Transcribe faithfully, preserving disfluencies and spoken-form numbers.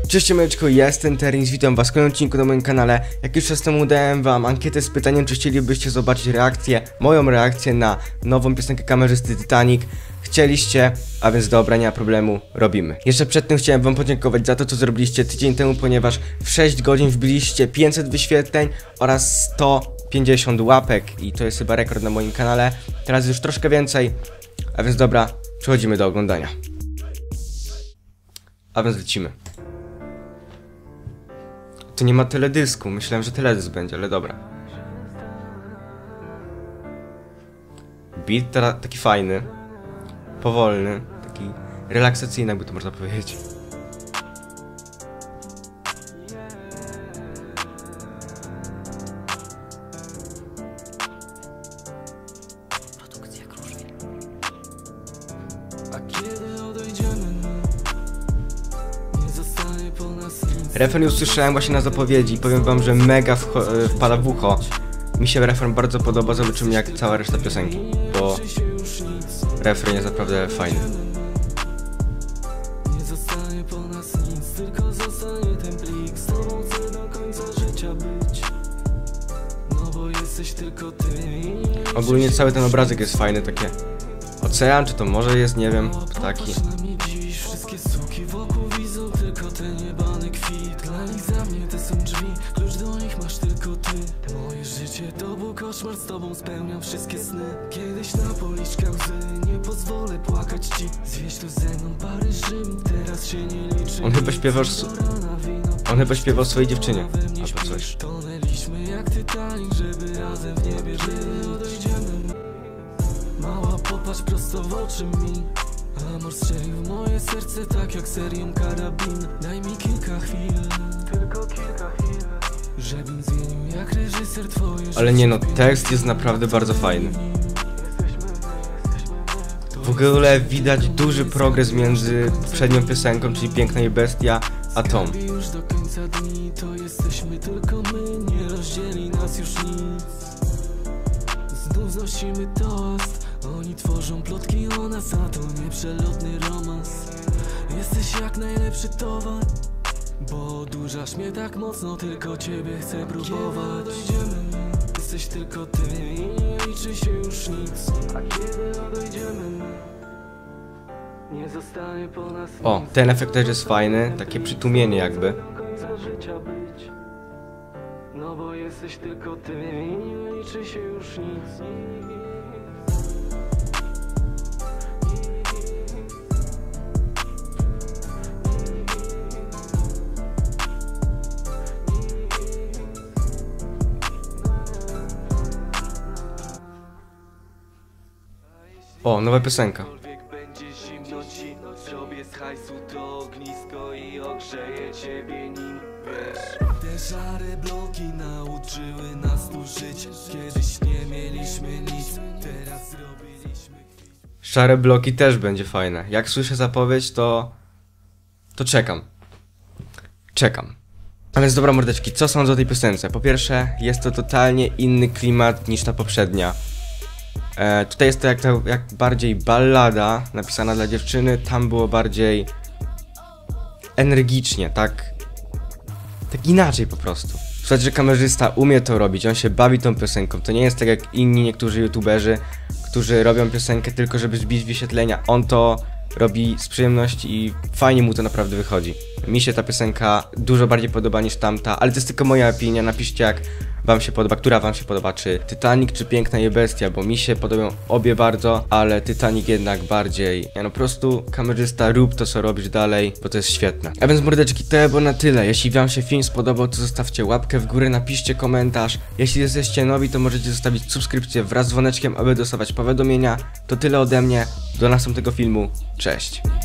Cześć mleczko, ja jestem Terins, witam was w kolejnym odcinku na moim kanale. Jak już czas temu dałem wam ankietę z pytaniem, czy chcielibyście zobaczyć reakcję, moją reakcję na nową piosenkę kamerzysty Titanic. Chcieliście, a więc dobra, nie ma problemu, robimy. Jeszcze przed tym chciałem wam podziękować za to, co zrobiliście tydzień temu, ponieważ w sześć godzin wbiliście pięćset wyświetleń oraz sto pięćdziesiąt łapek i to jest chyba rekord na moim kanale. Teraz już troszkę więcej, a więc dobra, przechodzimy do oglądania. A więc lecimy. Tu nie ma teledysku, myślałem, że teledysk będzie, ale dobra. Beat teraz taki fajny, powolny, taki relaksacyjny, jakby to można powiedzieć. Produkcja Kruszwil. A kiedy odejdziemy, nie zostanie po nas nic. Refren już słyszałem właśnie na zapowiedzi i powiem wam, że mega wpada w ucho. Mi się refren bardzo podoba, zobaczymy jak cała reszta piosenki, bo refren jest naprawdę fajny. Nie zostanie po nas nic, tylko zostanie ten plik. Z tobą chcę do końca życia być. No bo jesteś tylko ty. Ogólnie cały ten obrazek jest fajny, takie ocean, czy to morze jest, nie wiem, ptaki. Wszystkie suki wokół widzą tylko ten jebany kwit. Dla nich za mnie te są drzwi, klucz do nich masz tylko ty. Moje życie to był koszmar, z tobą spełniam wszystkie sny. Kiedyś na policzkach łzy, nie pozwolę płakać ci. Zwieź tu ze mną parę Rzym, teraz się nie liczy. On chyba śpiewał On chyba śpiewał swojej dziewczynie, albo coś. Tonęliśmy jak Titanic, żeby razem w niebie żyć. Odejdziemy. Mała, popatrz prosto w oczy mi. Amor strzelił moje serce tak jak serią karabin. Daj mi kilka chwil, tylko kilka chwil, żebym zmienił jak reżyser twoje życie. Ale nie no, tekst jest naprawdę bardzo fajny. W ogóle widać duży progres między poprzednią piosenką, czyli Piękna i Bestia, a tą. Już do końca dni to jesteśmy tylko my, nie rozdzieli nas już nic. Znów znosimy toast, oni tworzą plotki o nas, a to nieprzelotny romans. Jesteś jak najlepszy towar, bo odurzasz mnie tak mocno, tylko ciebie chcę próbować. Odejdziemy, jesteś tylko ty i nie liczy się już nic. A kiedy odejdziemy, nie zostanie po nas nic. O, ten efekt też jest fajny, takie przytłumienie jakby. Do końca życia być. No bo jesteś tylko ty i nie liczy się już nic. O, nowa piosenka. Będzie zimno ci, zrobię z hajsu to ognisko i ogrzeję ciebie nim, wiesz. Te szare bloki nauczyły nas tu żyć. Kiedyś nie mieliśmy nic, teraz zrobiliśmy kwit. Szare bloki też będzie fajne. Jak słyszę zapowiedź, to... to czekam. Czekam. A więc dobra mordeczki, co sądzę o tej piosence? Po pierwsze, jest to totalnie inny klimat niż ta poprzednia. E, tutaj jest to jak, jak bardziej ballada napisana dla dziewczyny, tam było bardziej energicznie, tak? Tak inaczej po prostu. Słuchajcie, że kamerzysta umie to robić, on się bawi tą piosenką, to nie jest tak jak inni niektórzy youtuberzy, którzy robią piosenkę tylko żeby zbić wyświetlenia. On to robi z przyjemności i fajnie mu to naprawdę wychodzi. Mi się ta piosenka dużo bardziej podoba niż tamta, ale to jest tylko moja opinia, napiszcie jak wam się podoba, która wam się podoba, czy Titanic, czy Piękna i Bestia, bo mi się podobają obie bardzo, ale Titanic jednak bardziej. Ja no po prostu, kamerzysta, rób to co robisz dalej, bo to jest świetne. A więc mordeczki, to było na tyle. Jeśli wam się film spodobał, to zostawcie łapkę w górę, napiszcie komentarz. Jeśli jesteście nowi, to możecie zostawić subskrypcję wraz z dzwoneczkiem, aby dostawać powiadomienia. To tyle ode mnie, do następnego filmu, cześć.